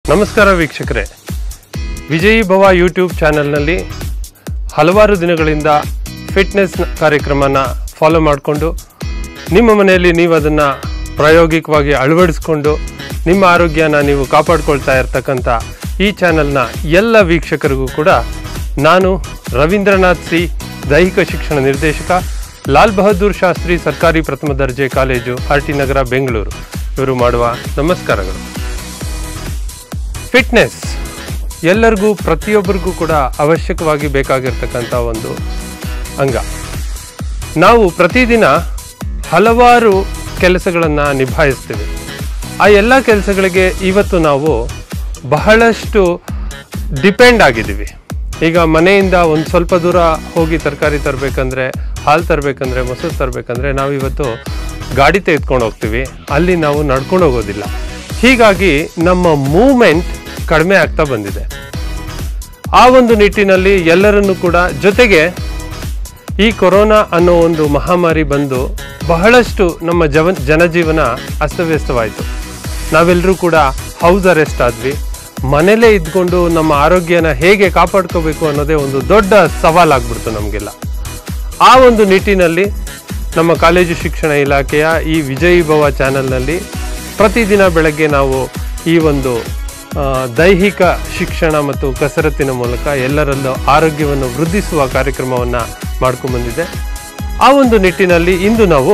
ನಮಸ್ಕಾರ ವೀಕ್ಷಕರೇ, ವಿಜಯೀ ಭವ ಯೂಟ್ಯೂಬ್ ಚಾನೆಲ್ನಲ್ಲಿ ಹಲವಾರು ದಿನಗಳಿಂದ ಫಿಟ್ನೆಸ್ ಕಾರ್ಯಕ್ರಮನ ಫಾಲೋ ಮಾಡಿಕೊಂಡು ನಿಮ್ಮ ಮನೆಯಲ್ಲಿ ನೀವು ಅದನ್ನು ಪ್ರಾಯೋಗಿಕವಾಗಿ ಅಳವಡಿಸ್ಕೊಂಡು ನಿಮ್ಮ ಆರೋಗ್ಯನ ನೀವು ಕಾಪಾಡ್ಕೊಳ್ತಾ ಇರ್ತಕ್ಕಂಥ ಈ ಚಾನೆಲ್ನ ಎಲ್ಲ ವೀಕ್ಷಕರಿಗೂ ಕೂಡ ನಾನು ರವೀಂದ್ರನಾಥ್ ಸಿ, ದೈಹಿಕ ಶಿಕ್ಷಣ ನಿರ್ದೇಶಕ, ಲಾಲ್ ಬಹದ್ದೂರ್ ಶಾಸ್ತ್ರಿ ಸರ್ಕಾರಿ ಪ್ರಥಮ ದರ್ಜೆ ಕಾಲೇಜು, ಆರ್ಟಿ ನಗರ, ಬೆಂಗಳೂರು ಇವರು ಮಾಡುವ ನಮಸ್ಕಾರಗಳು. ಫಿಟ್ನೆಸ್ ಎಲ್ಲರಿಗೂ ಪ್ರತಿಯೊಬ್ಬರಿಗೂ ಕೂಡ ಅವಶ್ಯಕವಾಗಿ ಬೇಕಾಗಿರ್ತಕ್ಕಂಥ ಒಂದು ಅಂಗ. ನಾವು ಪ್ರತಿದಿನ ಹಲವಾರು ಕೆಲಸಗಳನ್ನು ನಿಭಾಯಿಸ್ತೀವಿ. ಆ ಎಲ್ಲ ಕೆಲಸಗಳಿಗೆ ಇವತ್ತು ನಾವು ಬಹಳಷ್ಟು ಡಿಪೆಂಡ್ ಆಗಿದ್ದೀವಿ. ಈಗ ಮನೆಯಿಂದ ಒಂದು ಸ್ವಲ್ಪ ದೂರ ಹೋಗಿ ತರಕಾರಿ ತರಬೇಕಂದ್ರೆ, ಹಾಲು ತರಬೇಕಂದ್ರೆ, ಮೊಸರು ತರಬೇಕಂದ್ರೆ ನಾವಿವತ್ತು ಗಾಡಿ ತೆಗೆದುಕೊಂಡು ಹೋಗ್ತೀವಿ. ಅಲ್ಲಿ ನಾವು ನಡ್ಕೊಂಡು ಹೋಗೋದಿಲ್ಲ. ಹೀಗಾಗಿ ನಮ್ಮ ಮೂವ್ಮೆಂಟ್ ಕಡಿಮೆ ಆಗ್ತಾ ಬಂದಿದೆ. ಆ ಒಂದು ನಿಟ್ಟಿನಲ್ಲಿ ಎಲ್ಲರನ್ನೂ ಕೂಡ, ಜೊತೆಗೆ ಈ ಕೊರೋನಾ ಅನ್ನೋ ಒಂದು ಮಹಾಮಾರಿ ಬಂದು ಬಹಳಷ್ಟು ನಮ್ಮ ಜನಜೀವನ ಅಸ್ತವ್ಯಸ್ತವಾಯಿತು. ನಾವೆಲ್ಲರೂ ಕೂಡ ಹೌಸ್ ಅರೆಸ್ಟ್ ಆದ್ವಿ. ಮನೇಲೇ ಇದ್ಕೊಂಡು ನಮ್ಮ ಆರೋಗ್ಯನ ಹೇಗೆ ಕಾಪಾಡ್ಕೋಬೇಕು ಅನ್ನೋದೇ ಒಂದು ದೊಡ್ಡ ಸವಾಲಾಗ್ಬಿಡ್ತು ನಮಗೆಲ್ಲ. ಆ ಒಂದು ನಿಟ್ಟಿನಲ್ಲಿ ನಮ್ಮ ಕಾಲೇಜು ಶಿಕ್ಷಣ ಇಲಾಖೆಯ ಈ ವಿಜಯೀ ಭವ ಚಾನೆಲ್ನಲ್ಲಿ ಪ್ರತಿದಿನ ಬೆಳಗ್ಗೆ ನಾವು ಈ ಒಂದು ದೈಹಿಕ ಶಿಕ್ಷಣ ಮತ್ತು ಕಸರತ್ತಿನ ಮೂಲಕ ಎಲ್ಲರಲ್ಲೂ ಆರೋಗ್ಯವನ್ನು ವೃದ್ಧಿಸುವ ಕಾರ್ಯಕ್ರಮವನ್ನು ಮಾಡ್ಕೊಂಡ್ಬಂದಿದೆ. ಆ ಒಂದು ನಿಟ್ಟಿನಲ್ಲಿ ಇಂದು ನಾವು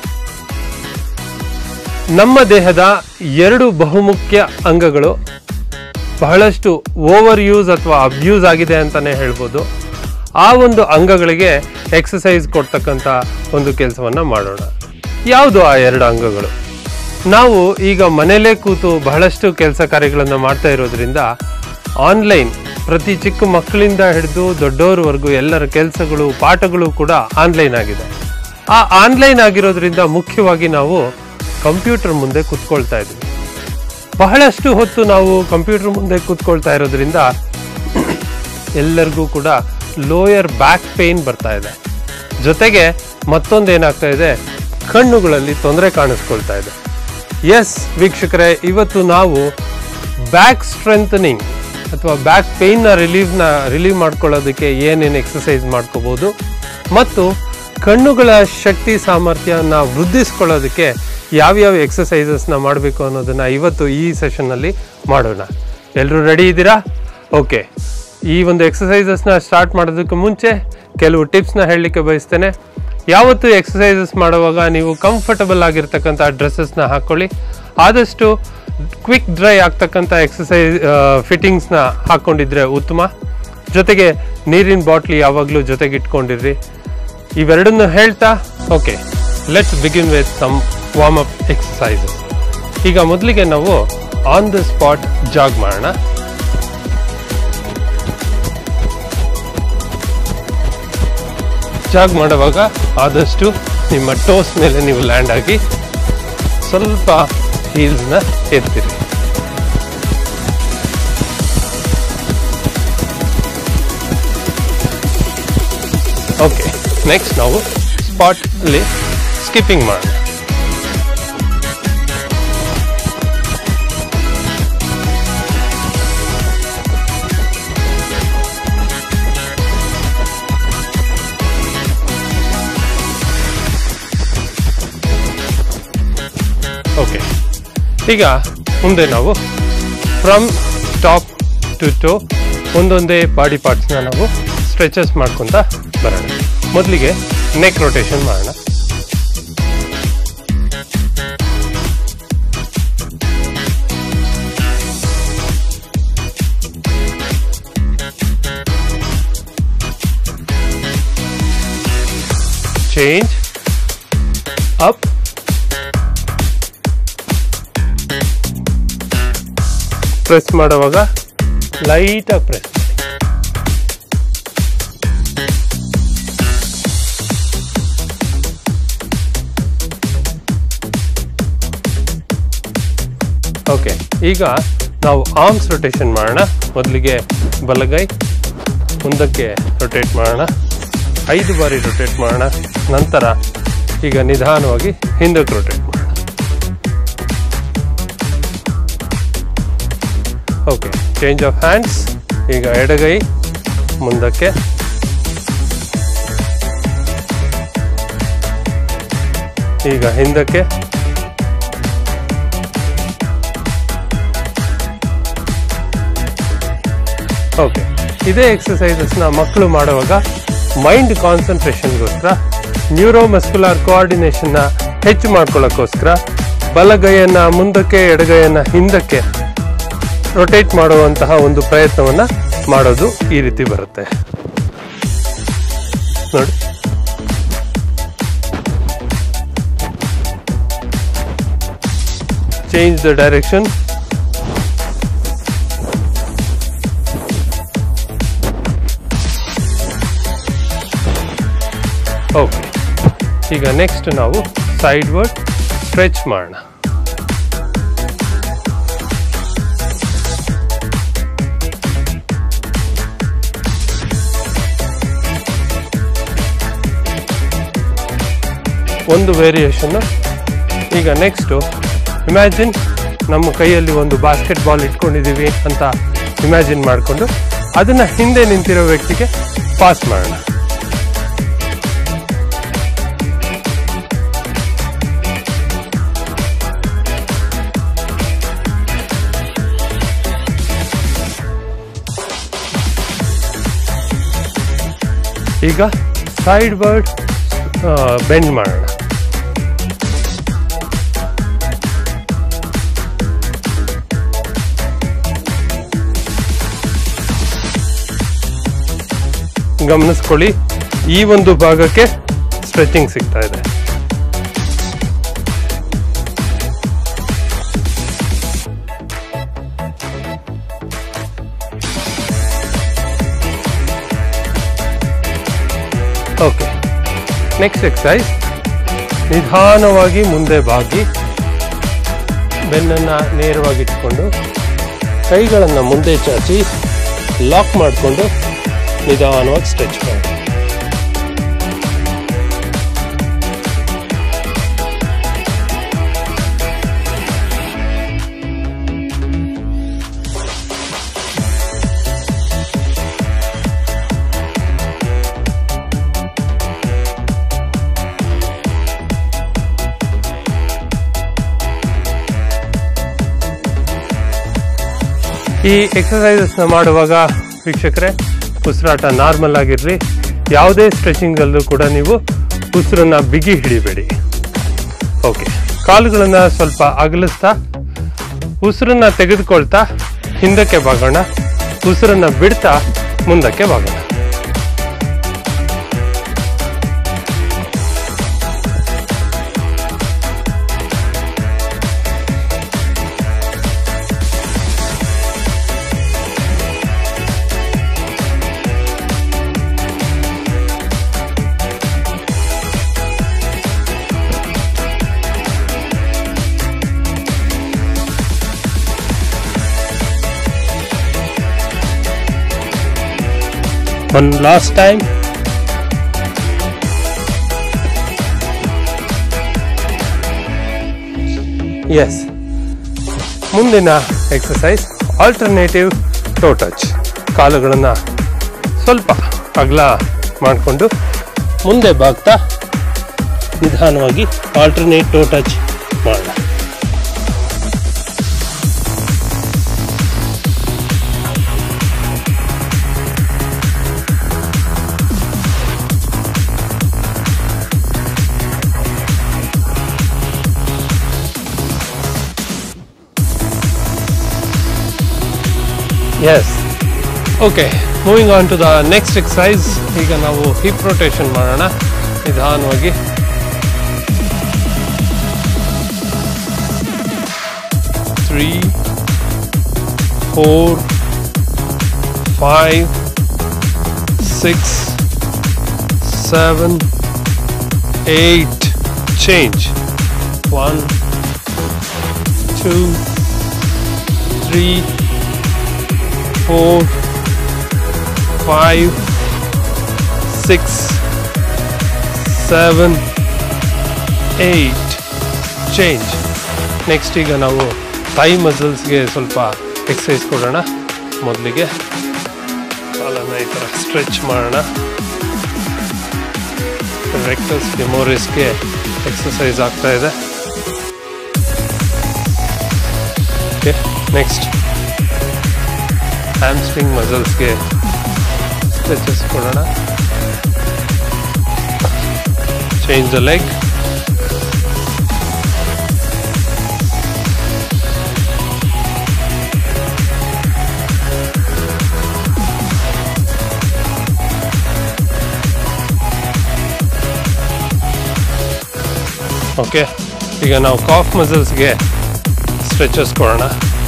ನಮ್ಮ ದೇಹದ 2 ಬಹುಮುಖ್ಯ ಅಂಗಗಳು ಬಹಳಷ್ಟು ಓವರ್ ಯೂಸ್ ಅಥವಾ ಅಬ್ಯೂಸ್ ಆಗಿದೆ ಅಂತಲೇ ಹೇಳ್ಬೋದು. ಆ ಒಂದು ಅಂಗಗಳಿಗೆ ಎಕ್ಸಸೈಸ್ ಕೊಡ್ತಕ್ಕಂಥ ಒಂದು ಕೆಲಸವನ್ನು ಮಾಡೋಣ. ಯಾವುದು ಆ 2 ಅಂಗಗಳು? ನಾವು ಈಗ ಮನೆಯಲ್ಲೇ ಕೂತು ಬಹಳಷ್ಟು ಕೆಲಸ ಕಾರ್ಯಗಳನ್ನು ಮಾಡ್ತಾ ಇರೋದ್ರಿಂದ ಆನ್ಲೈನ್, ಪ್ರತಿ ಚಿಕ್ಕ ಮಕ್ಕಳಿಂದ ಹಿಡಿದು ದೊಡ್ಡವರವರೆಗೂ ಎಲ್ಲರ ಕೆಲಸಗಳು, ಪಾಠಗಳು ಕೂಡ ಆನ್ಲೈನ್ ಆಗಿದೆ. ಆ ಆನ್ಲೈನ್ ಆಗಿರೋದ್ರಿಂದ ಮುಖ್ಯವಾಗಿ ನಾವು ಕಂಪ್ಯೂಟರ್ ಮುಂದೆ ಕೂತ್ಕೊಳ್ತಾ ಇದ್ವಿ. ಬಹಳಷ್ಟು ಹೊತ್ತು ನಾವು ಕಂಪ್ಯೂಟರ್ ಮುಂದೆ ಕೂತ್ಕೊಳ್ತಾ ಇರೋದ್ರಿಂದ ಎಲ್ಲರಿಗೂ ಕೂಡ ಲೋಯರ್ ಬ್ಯಾಕ್ ಪೇನ್ ಬರ್ತಾ ಇದೆ. ಜೊತೆಗೆ ಮತ್ತೊಂದು ಏನಾಗ್ತಾ ಇದೆ, ಕಣ್ಣುಗಳಲ್ಲಿ ತೊಂದರೆ ಕಾಣಿಸ್ಕೊಳ್ತಾ ಇದೆ. ಎಸ್ ವೀಕ್ಷಕರೇ, ಇವತ್ತು ನಾವು ಬ್ಯಾಕ್ ಸ್ಟ್ರೆಂಥನಿಂಗ್ ಅಥವಾ ಬ್ಯಾಕ್ ಪೇನ್ನ ರಿಲೀವ್ ಮಾಡ್ಕೊಳ್ಳೋದಕ್ಕೆ ಏನೇನು ಎಕ್ಸಸೈಸ್ ಮಾಡ್ಕೋಬೋದು ಮತ್ತು ಕಣ್ಣುಗಳ ಶಕ್ತಿ ಸಾಮರ್ಥ್ಯನ ವೃದ್ಧಿಸ್ಕೊಳ್ಳೋದಕ್ಕೆ ಯಾವ್ಯಾವ ಎಕ್ಸಸೈಸಸ್ನ ಮಾಡಬೇಕು ಅನ್ನೋದನ್ನು ಇವತ್ತು ಈ ಸೆಷನ್ನಲ್ಲಿ ಮಾಡೋಣ. ಎಲ್ಲರೂ ರೆಡಿ ಇದ್ದೀರಾ? ಓಕೆ. ಈ ಒಂದು ಎಕ್ಸಸೈಸಸ್ನ ಸ್ಟಾರ್ಟ್ ಮಾಡೋದಕ್ಕೆ ಮುಂಚೆ ಕೆಲವು ಟಿಪ್ಸ್ನ ಹೇಳಲಿಕ್ಕೆ ಬಯಸ್ತೇನೆ. ಯಾವತ್ತು ಎಕ್ಸಸೈಸಸ್ ಮಾಡುವಾಗ ನೀವು ಕಂಫರ್ಟಬಲ್ ಆಗಿರ್ತಕ್ಕಂಥ ಡ್ರೆಸ್ಸಸ್ನ ಹಾಕ್ಕೊಳ್ಳಿ. ಆದಷ್ಟು ಕ್ವಿಕ್ ಡ್ರೈ ಆಗ್ತಕ್ಕಂಥ ಎಕ್ಸಸೈಸ್ ಫಿಟ್ಟಿಂಗ್ಸ್ನ ಹಾಕ್ಕೊಂಡಿದ್ರೆ ಉತ್ತಮ. ಜೊತೆಗೆ ನೀರಿನ ಬಾಟ್ಲಿ ಯಾವಾಗಲೂ ಜೊತೆಗೆ ಇಟ್ಕೊಂಡಿರ್ರಿ. ಇವೆರಡನ್ನು ಹೇಳ್ತಾ okay, let's begin with some warm up exercises. ಈಗ ಮೊದಲಿಗೆ ನಾವು ಆನ್ ದ ಸ್ಪಾಟ್ ಜಾಗ್ ಮಾಡೋಣ. ಜಾಗ್ ಮಾಡುವಾಗ ಆದಷ್ಟು ನಿಮ್ಮ ಟೋಸ್ ಮೇಲೆ ನೀವು ಲ್ಯಾಂಡ್ ಆಗಿ ಸ್ವಲ್ಪ ಹೀಲ್ಸ್ನ ಎತ್ತಿರಿ. ಓಕೆ, ನೆಕ್ಸ್ಟ್ ನಾವು ಸ್ಪಾಟ್ ಅಲ್ಲಿ ಸ್ಕಿಪ್ಪಿಂಗ್ ಮಾಡೋಣ. ಓಕೆ, ಈಗ ಮುಂದೆ ನಾವು ಫ್ರಮ್ ಟಾಪ್ ಟು ಟೋ ಒಂದೊಂದೇ ಬಾಡಿ ಪಾರ್ಟ್ಸ್ನ ನಾವು ಸ್ಟ್ರೆಚಸ್ ಮಾಡ್ಕೊತ ಬರೋಣ. ಮೊದಲಿಗೆ ನೆಕ್ ರೊಟೇಷನ್ ಮಾಡೋಣ. ಚೇಂಜ್ ಅಪ್, ಪ್ರೆಸ್ ಮಾಡುವಾಗ ಲೈಟಾಗಿ ಪ್ರೆಸ್ ಮಾಡಿ. ಓಕೆ, ಈಗ ನಾವು ಆರ್ಮ್ಸ್ ರೊಟೇಷನ್ ಮಾಡೋಣ. ಮೊದಲಿಗೆ ಬಲಗೈ ಮುಂದಕ್ಕೆ ರೊಟೇಟ್ ಮಾಡೋಣ. 5 ಬಾರಿ ರೊಟೇಟ್ ಮಾಡೋಣ. ನಂತರ ಈಗ ನಿಧಾನವಾಗಿ ಹಿಂದಕ್ಕೆ ರೊಟೇಟ್ ಮಾಡೋಣ. Okay, change of hands. ಈಗ ಎಡಗೈ ಮುಂದಕ್ಕೆ, ಈಗ ಹಿಂದಕ್ಕೆ, ಓಕೆ. ಇದೇ ಎಕ್ಸಸೈಸಸ್ನ ಮಕ್ಕಳು ಮಾಡುವಾಗ ಮೈಂಡ್ ಕಾನ್ಸಂಟ್ರೇಷನ್ಗೋಸ್ಕರ, ನ್ಯೂರೋಮಸ್ಕ್ಯುಲರ್ ಕೋಆರ್ಡಿನೇಷನ್ನ ಹೆಚ್ಚು ಮಾಡ್ಕೊಳ್ಳೋಕ್ಕೋಸ್ಕರ ಬಲಗೈಯನ್ನು ಮುಂದಕ್ಕೆ ಎಡಗೈಯನ್ನು ಹಿಂದಕ್ಕೆ ರೊಟೇಟ್ ಮಾಡುವಂತಹ ಒಂದು ಪ್ರಯತ್ನವನ್ನು ಮಾಡೋದು ಈ ರೀತಿ ಬರುತ್ತೆ ನೋಡಿ. Change the direction. ಓಕೆ, ಈಗ ನೆಕ್ಸ್ಟ್ ನಾವು ಸೈಡ್ ವರ್ಡ್ ಸ್ಟ್ರೆಚ್ ಮಾಡೋಣ. ಒಂದು ವೇರಿಯೇಷನ್ನು. ಈಗ ನೆಕ್ಸ್ಟು ಇಮ್ಯಾಜಿನ್ ನಮ್ಮ ಕೈಯಲ್ಲಿ ಒಂದು ಬಾಸ್ಕೆಟ್ ಬಾಲ್ ಇಟ್ಕೊಂಡಿದ್ದೀವಿ ಅಂತ ಇಮ್ಯಾಜಿನ್ ಮಾಡಿಕೊಂಡು ಅದನ್ನು ಹಿಂದೆ ನಿಂತಿರೋ ವ್ಯಕ್ತಿಗೆ ಪಾಸ್ ಮಾಡೋಣ. ಈಗ ಸೈಡ್ ವರ್ಡ್ ಬೆಂಡ್ ಮಾಡೋಣ. ಗಮನಿಸ್ಕೊಳ್ಳಿ, ಈ ಒಂದು ಭಾಗಕ್ಕೆ ಸ್ಟ್ರೆಚಿಂಗ್ ಸಿಗ್ತಾ ಇದೆ. Okay, next exercise. ನಿಧಾನವಾಗಿ ಮುಂದೆ ಬಾಗಿ ಬೆನ್ನನ್ನು ನೇರವಾಗಿಟ್ಕೊಂಡು ಕೈಗಳನ್ನು ಮುಂದೆ ಚಾಚಿ ಲಾಕ್ ಮಾಡಿಕೊಂಡು ನಿಧಾನವಾಗಿ ಸ್ಟ್ರೆಚ್ ಮಾಡಿ. ಈ ಎಕ್ಸಸೈಸಸ್ನ ಮಾಡುವಾಗ ವೀಕ್ಷಕರೇ, ಉಸಿರಾಟ ನಾರ್ಮಲ್ ಆಗಿರಲಿ. ಯಾವುದೇ ಸ್ಟ್ರೆಚಿಂಗಲ್ಲೂ ಕೂಡ ನೀವು ಉಸಿರನ್ನು ಬಿಗಿ ಹಿಡಿಬೇಡಿ. ಓಕೆ, ಕಾಲುಗಳನ್ನು ಸ್ವಲ್ಪ ಅಗಲಿಸ್ತಾ ಉಸಿರನ್ನು ತೆಗೆದುಕೊಳ್ತಾ ಹಿಂದಕ್ಕೆ ಬಾಗೋಣ, ಉಸಿರನ್ನು ಬಿಡ್ತಾ ಮುಂದಕ್ಕೆ ಬಾಗೋಣ. One last time. Yes. ಮುಂದಿನ ಎಕ್ಸಸೈಸ್ ಆಲ್ಟರ್ನೇಟಿವ್ ಟೋ ಟಚ್. ಕಾಲುಗಳನ್ನು ಸ್ವಲ್ಪ ಅಗಲ ಮಾಡಿಕೊಂಡು ಮುಂದೆ ಬಾಗ್ತಾ ನಿಧಾನವಾಗಿ ಆಲ್ಟರ್ನೇಟ್ ಟೋ ಟಚ್ ಮಾಡೋಣ. Yes. Okay, moving on to the next exercise. ಈಗ ನಾವು ಹಿಪ್ ರೊಟೇಷನ್ ಮಾಡೋಣ ನಿಧಾನವಾಗಿ. 3, 4, 5, 6, 7, 8. Change. 1, 2, 3, 4, 5, 6, 7, 8. ಚೇಂಜ್. ನೆಕ್ಸ್ಟ್ ಈಗ ನಾವು ಥೈ ಮಸಲ್ಸ್ಗೆ ಸ್ವಲ್ಪ ಎಕ್ಸಸೈಸ್ ಕೊಡೋಣ. ಮೊದಲಿಗೆ ಕಾಲನ್ನು ಈ ಥರ ಸ್ಟ್ರೆಚ್ ಮಾಡೋಣ. ರೆಕ್ಟಸ್ ಫೆಮೋರಿಸ್ಗೆ ಎಕ್ಸಸೈಸ್ ಆಗ್ತಾ ಇದೆ. ಓಕೆ, ನೆಕ್ಸ್ಟ್ ಹ್ಯಾಮ್ಸ್ಟ್ರಿಂಗ್ ಮಸಲ್ಸ್ಗೆ ಸ್ಟ್ರೆಚಸ್ ಕೊಡೋಣ. Change the leg. ಓಕೆ, ಈಗ ನಾವು ಕಾಫ್ ಮಸಲ್ಸ್ಗೆ ಸ್ಟ್ರೆಚಸ್ ಕೊಡೋಣ.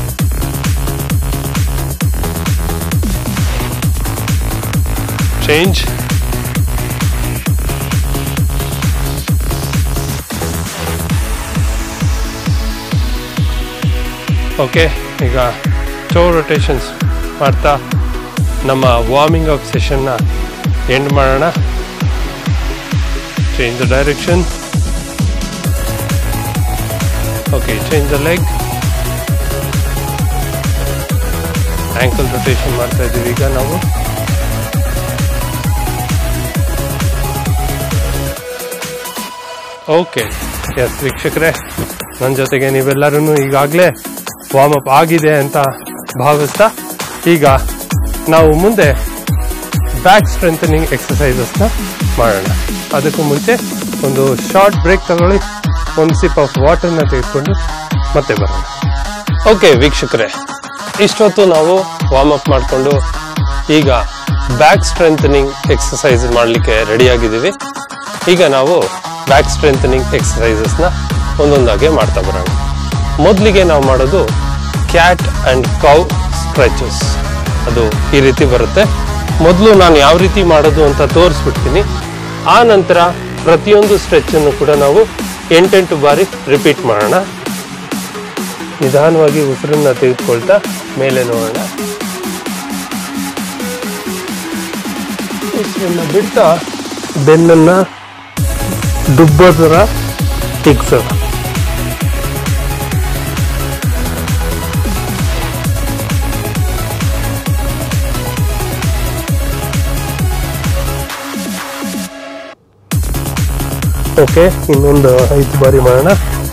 ಚೇಂಜ್. ಓಕೆ, ಈಗ ಟೋ ರೊಟೇಷನ್ಸ್ ಮಾಡ್ತಾ ನಮ್ಮ ವಾರ್ಮಿಂಗ್ ಅಪ್ ಸೆಷನ್ನ ಎಂಡ್ ಮಾಡೋಣ. Change the direction. Okay, change the leg. Ankle rotation ಮಾಡ್ತಾ ಇದ್ದೀವಿ ಈಗ ನಾವು. ಓಕೆ, ಎಸ್ ವೀಕ್ಷಕರೇ, ನನ್ನ ಜೊತೆಗೆ ನೀವೆಲ್ಲರೂ ಈಗಾಗಲೇ ವಾರ್ಮಪ್ ಆಗಿದೆ ಅಂತ ಭಾವಿಸ್ತಾ ಈಗ ನಾವು ಮುಂದೆ ಬ್ಯಾಕ್ ಸ್ಟ್ರೆಂಥನಿಂಗ್ ಎಕ್ಸಸೈಸಸ್ನ ಮಾಡೋಣ. ಅದಕ್ಕೂ ಮುಂಚೆ ಒಂದು ಶಾರ್ಟ್ ಬ್ರೇಕ್ ತಗೊಳ್ಳಿ, ಒಂದು ಸಿಪ್ ಆಫ್ ವಾಟರ್ನ ತೆಗೆದುಕೊಂಡು ಮತ್ತೆ ಬರೋಣ. ಓಕೆ ವೀಕ್ಷಕರೇ, ಇಷ್ಟೊತ್ತು ನಾವು ವಾರ್ಮಪ್ ಮಾಡಿಕೊಂಡು ಈಗ ಬ್ಯಾಕ್ ಸ್ಟ್ರೆಂಥನಿಂಗ್ ಎಕ್ಸಸೈಸ್ ಮಾಡಲಿಕ್ಕೆ ರೆಡಿಯಾಗಿದ್ದೀವಿ. ಈಗ ನಾವು ಬ್ಯಾಕ್ ಸ್ಟ್ರೆಂಥನಿಂಗ್ ಎಕ್ಸಸೈಸಸ್ನ ಒಂದೊಂದಾಗೆ ಮಾಡ್ತಾ ಬರೋಣ. ಮೊದಲಿಗೆ ನಾವು ಮಾಡೋದು ಕ್ಯಾಟ್ ಆ್ಯಂಡ್ ಕೌ ಸ್ಟ್ರೆಚಸ್. ಅದು ಈ ರೀತಿ ಬರುತ್ತೆ. ಮೊದಲು ನಾನು ಯಾವ ರೀತಿ ಮಾಡೋದು ಅಂತ ತೋರಿಸ್ಬಿಡ್ತೀನಿ. ಆ ನಂತರ ಪ್ರತಿಯೊಂದು ಸ್ಟ್ರೆಚನ್ನು ಕೂಡ ನಾವು 8 ಬಾರಿ ರಿಪೀಟ್ ಮಾಡೋಣ. ನಿಧಾನವಾಗಿ ಉಸಿರನ್ನ ತೆಗೆದುಕೊಳ್ತಾ ಮೇಲೆ ನೋಡೋಣ. ಉಸಿರನ್ನ ಬಿಡ್ತಾ ಬೆನ್ನನ್ನು ದುಬ್ಬ ಥರ ತಿಗ್ಸೋಣ. ಓಕೆ, ಇನ್ನೊಂದು 5 ಬಾರಿ ಮಾಡೋಣ.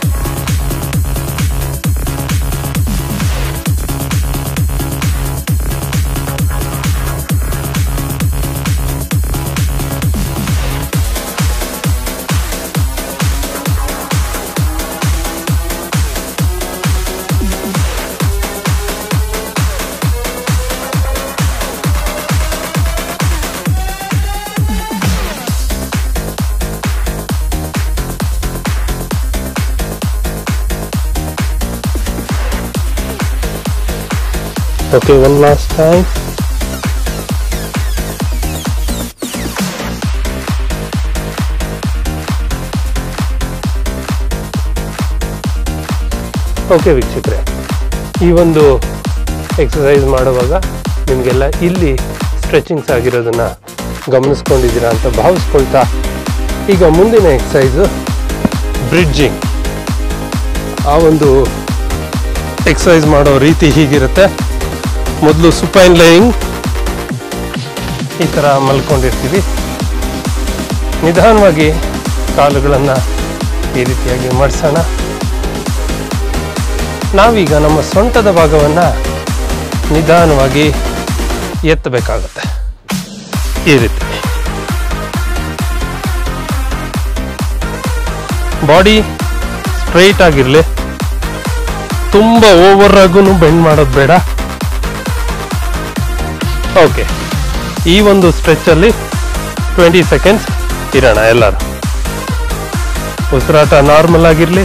Okay, one last time. Okay ವೀಕ್ಷಕರೇ, ಈ ಒಂದು ಎಕ್ಸಸೈಸ್ ಮಾಡುವಾಗ ನಿಮಗೆಲ್ಲ ಇಲ್ಲಿ ಸ್ಟ್ರೆಚಿಂಗ್ಸ್ ಆಗಿರೋದನ್ನು ಗಮನಿಸ್ಕೊಂಡಿದ್ದೀರಾ ಅಂತ ಭಾವಿಸ್ಕೊಳ್ತಾ ಈಗ ಮುಂದಿನ ಎಕ್ಸಸೈಸು ಬ್ರಿಡ್ಜಿಂಗ್. ಆ ಒಂದು ಎಕ್ಸಸೈಸ್ ಮಾಡೋ ರೀತಿ ಹೀಗಿರುತ್ತೆ. ಮೊದಲು ಸುಪೈನ್ ಲೇಯಿಂಗ್, ಈ ಥರ ಮಲ್ಕೊಂಡಿರ್ತೀವಿ. ನಿಧಾನವಾಗಿ ಕಾಲುಗಳನ್ನು ಈ ರೀತಿಯಾಗಿ ಮಡಿಸೋಣ. ನಾವೀಗ ನಮ್ಮ ಸೊಂಟದ ಭಾಗವನ್ನು ನಿಧಾನವಾಗಿ ಎತ್ತಬೇಕಾಗುತ್ತೆ ಈ ರೀತಿ. ಬಾಡಿ ಸ್ಟ್ರೈಟ್ ಆಗಿರಲಿ, ತುಂಬ ಓವರ್ ಆಗೂ ಬೆಂಡ್ ಮಾಡೋದು ಬೇಡ. ಓಕೆ, ಈ ಒಂದು ಸ್ಟ್ರೆಚ್ಚಲ್ಲಿ 20 ಸೆಕೆಂಡ್ಸ್ ಇರೋಣ ಎಲ್ಲರೂ. ಉಸಿರಾಟ ನಾರ್ಮಲ್ ಆಗಿರಲಿ.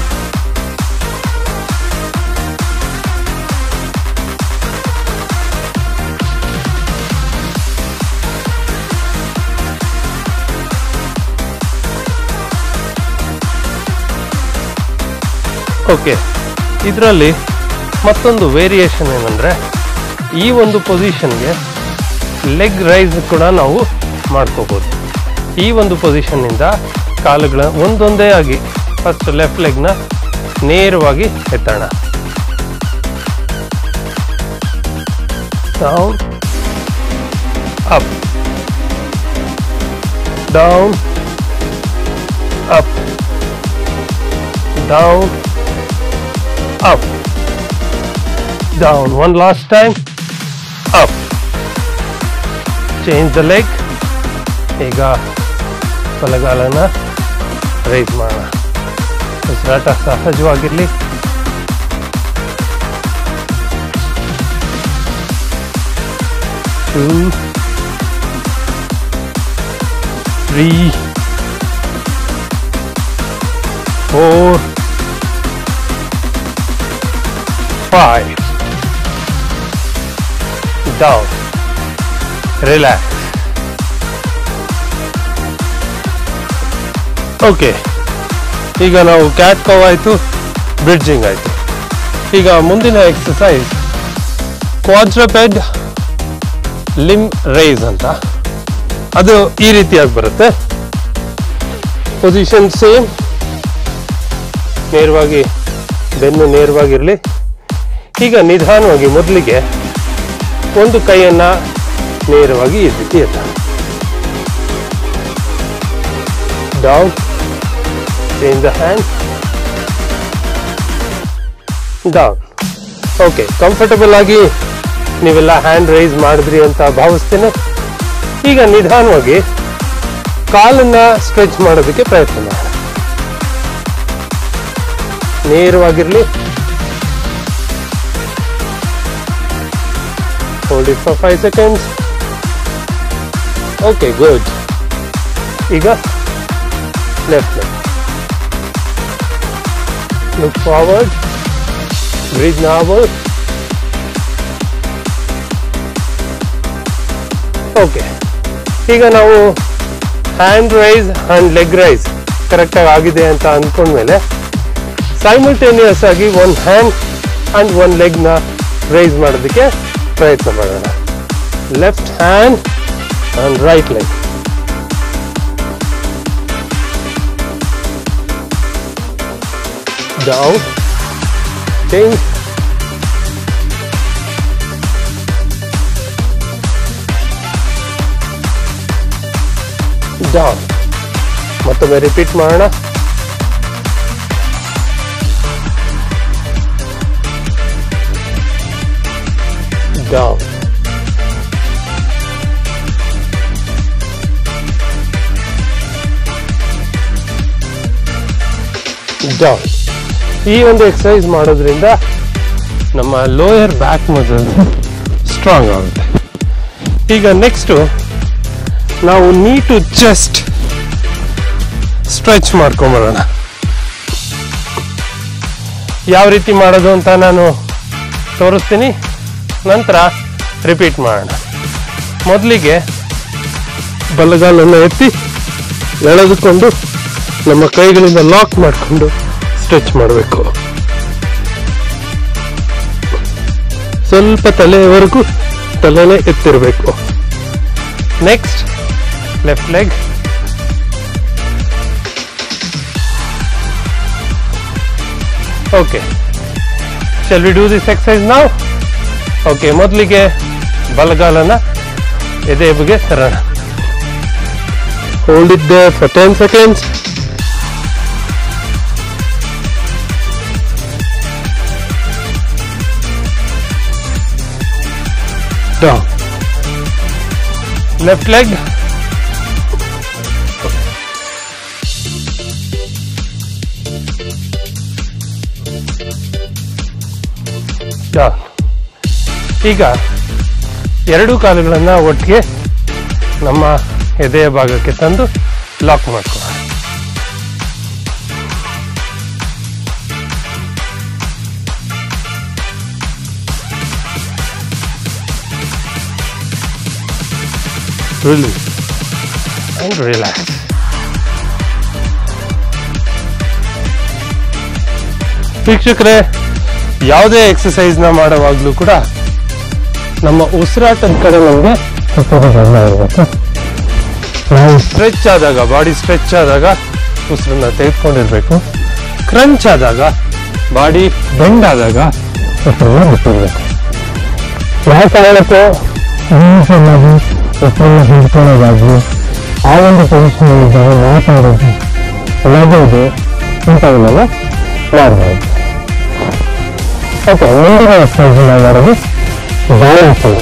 ಓಕೆ, ಇದರಲ್ಲಿ ಮತ್ತೊಂದು ವೇರಿಯೇಷನ್ ಏನಂದರೆ, ಈ ಒಂದು ಪೊಸಿಷನ್ಗೆ ಲೆಗ್ ರೈಸ್ ಕೂಡ ನಾವು ಮಾಡ್ಕೋಬೋದು. ಈ ಒಂದು ಪೊಸಿಷನ್ನಿಂದ ಕಾಲುಗಳ ಒಂದೊಂದೇ ಆಗಿ ಫಸ್ಟ್ ಲೆಫ್ಟ್ ಲೆಗ್ನ ನೇರವಾಗಿ ಎತ್ತೋಣ. down, up, down, up, down, up, down. One last time, up. Change the leg. ಈಗ ಬಲಗಾಲನ ರೈಸ್ ಮಾಡೋಣ. ಉಸಿರಾಟ ಸಹಜವಾಗಿರಲಿ. 2, 3, 4, 5. Down. Relax. ಓಕೆ, ಈಗ ನಾವು ಕ್ಯಾಟ್ ಕವ್ ಆಯಿತು, ಬ್ರಿಡ್ಜಿಂಗ್ ಆಯಿತು. ಈಗ ಮುಂದಿನ ಎಕ್ಸಸೈಸ್ ಕ್ವಾಡ್ರಪೆಡ್ ಲಿಂಬ್ ರೈಸ್ ಅಂತ. ಅದು ಈ ರೀತಿಯಾಗಿ ಬರುತ್ತೆ. ಪೊಸಿಷನ್ ಸೇಮ್, ನೇರವಾಗಿ ಬೆನ್ನು ನೇರವಾಗಿರಲಿ. ಈಗ ನಿಧಾನವಾಗಿ ಮೊದಲಿಗೆ ಒಂದು ಕೈಯನ್ನು ನೇರವಾಗಿ ಈ ರೀತಿ ಎತ್ತ, down, change the hand, down. Okay, comfortable ಆಗಿ ನೀವೆಲ್ಲ ಹ್ಯಾಂಡ್ ರೈಸ್ ಮಾಡಿದ್ರಿ ಅಂತ ಭಾವಿಸ್ತೇನೆ. ಈಗ ನಿಧಾನವಾಗಿ ಕಾಲನ್ನು ಸ್ಟ್ರೆಚ್ ಮಾಡೋದಕ್ಕೆ ಪ್ರಯತ್ನ ಮಾಡೋಣ. ನೇರವಾಗಿರಲಿ. Hold it for 5 seconds. Okay, good. ಈಗ left leg. Look forward. Breathe normal. Okay. ಈಗ ನಾವು hand raise and leg raise ಕರೆಕ್ಟಾಗಿ ಆಗಿದೆ ಅಂತ ಅಂದ್ಕೊಂಡ್ಮೇಲೆ ಸೈಮಲ್ಟೇನಿಯಸ್ ಆಗಿ ಒಂದು ಹ್ಯಾಂಡ್ ಅಂಡ್ ಒಂದು ಲೆಗ್ನ ರೈಸ್ ಮಾಡೋದಕ್ಕೆ ಪ್ರಯತ್ನ ಮಾಡೋಣ. Left hand and right leg. Down, change, down. ಮತ್ತೊಮ್ಮೆ ರಿಪೀಟ್ ಮಾಡೋಣ. down, down. ಈ ಒಂದು ಎಕ್ಸಸೈಸ್ ಮಾಡೋದ್ರಿಂದ ನಮ್ಮ ಲೋಯರ್ ಬ್ಯಾಕ್ ಮಸಲ್ ಸ್ಟ್ರಾಂಗ್ ಆಗುತ್ತೆ. ಈಗ ನೆಕ್ಸ್ಟು ನಾವು ನೀ ಟು ಚೆಸ್ಟ್ ಸ್ಟ್ರೆಚ್ ಮಾಡ್ಕೊಂಬರೋಣ. ಯಾವ ರೀತಿ ಮಾಡೋದು ಅಂತ ನಾನು ತೋರಿಸ್ತೀನಿ, ನಂತರ ರಿಪೀಟ್ ಮಾಡೋಣ. ಮೊದಲಿಗೆ ಬಲಗಾಲನ್ನು ಎತ್ತಿ ಎಳೆದುಕೊಂಡು ನಮ್ಮ ಕೈಗಳಿಂದ ಲಾಕ್ ಮಾಡಿಕೊಂಡು ಸ್ಟ್ರೆಚ್ ಮಾಡಬೇಕು. ಸ್ವಲ್ಪ ತಲೆಯವರೆಗೂ ತಲೆನೇ ಎತ್ತಿರಬೇಕು. Next left leg. Okay, shall we do this exercise now? Okay, ಮೊದಲಿಗೆ ಬಲಗಾಲನ ಎದೆ ಬಗ್ಗೆ ತರೋಣ. Hold it there for 10 seconds. Down. Left leg. Down. ಈಗ ಎರಡು ಕಾಲುಗಳನ್ನು ಒಟ್ಟಿಗೆ ನಮ್ಮ ಎದೆಯ ಭಾಗಕ್ಕೆ ತಂದು ಲಾಕ್ ಮಾಡ್ಕೊಳ್ಳೋಣ. Release and relax. ವೀಕ್ಷಕರೇ, ಯಾವುದೇ ಎಕ್ಸಸೈಸ್ನ ಮಾಡುವಾಗಲೂ ಕೂಡ ನಮ್ಮ ಉಸಿರಾಟದ ಕಡೆ ನಮಗೆ ಇರಬೇಕು. ನಾವು ಸ್ಟ್ರೆಚ್ ಆದಾಗ, ಬಾಡಿ ಸ್ಟ್ರೆಚ್ ಆದಾಗ ಉಸಿರನ್ನ ತೆಗೆದುಕೊಂಡಿರ್ಬೇಕು. ಕ್ರಂಚ್ ಆದಾಗ, ಬಾಡಿ ಬೆಂಡ್ ಆದಾಗ ಉಸಿರನ್ನ ಬಿಟ್ಟಿರ್ಬೇಕು. ಯಾವ ಕಾರಣಕ್ಕೂ ಆಗಿ ಉಸಿರನ್ನ ಹಿಡ್ಕೊಳ್ಳೋದಾಗಿ ಆ ಒಂದು ಪೊಸಿಷನ್ನಲ್ಲಿದ್ದಾಗ ಮಾತಾಡೋದು ನಗೋದು ಇಂಥವನ್ನೆಲ್ಲ ಮಾಡ್ಬೋದು. ಓಕೆ, ಮುಂದಿನ ಎಕ್ಸಸೈಸ್ ಮಾಡೋದು ಬಾಲಾಸನ.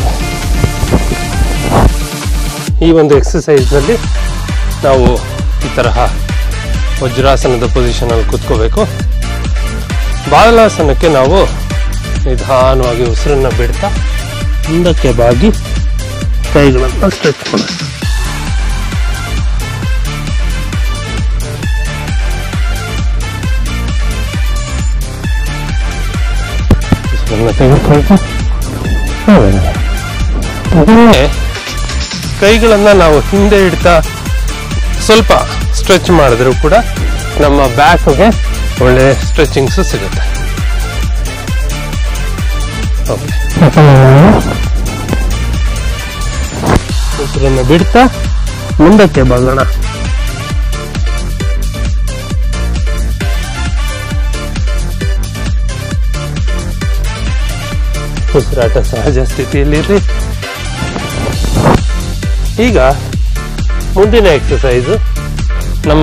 ಈ ಒಂದು ಎಕ್ಸಸೈಸ್ನಲ್ಲಿ ನಾವು ಈ ತರಹ ವಜ್ರಾಸನದ ಪೊಸಿಷನಲ್ಲಿ ಕೂತ್ಕೋಬೇಕು. ಬಾಲಾಸನಕ್ಕೆ ನಾವು ನಿಧಾನವಾಗಿ ಉಸಿರನ್ನು ಬಿಡ್ತಾ ಹಿಂದಕ್ಕೆ ಬಾಗಿ ಕೈಗಳನ್ನು ಸ್ಟ್ರೆಚ್ ಮಾಡೋದು. ತೆಗೆದುಕೊಳ್ತಾ ಕೈಗಳನ್ನು ನಾವು ಹಿಂದೆ ಇಡ್ತಾ ಸ್ವಲ್ಪ ಸ್ಟ್ರೆಚ್ ಮಾಡಿದ್ರು ಕೂಡ ನಮ್ಮ ಬ್ಯಾಕ್ಗೆ ಒಳ್ಳೆ ಸ್ಟ್ರೆಚಿಂಗ್ಸು ಸಿಗುತ್ತೆ. ಓಕೆ, ಉಸಿರನ್ನು ಬಿಡ್ತಾ ಮುಂದಕ್ಕೆ ಬಾಗೋಣ. ಉಸಿರಾಟ ಸಹಜ ಸ್ಥಿತಿಯಲ್ಲಿರಿ. ಈಗ ಮುಂದಿನ ಎಕ್ಸಸೈಸು ನಮ್ಮ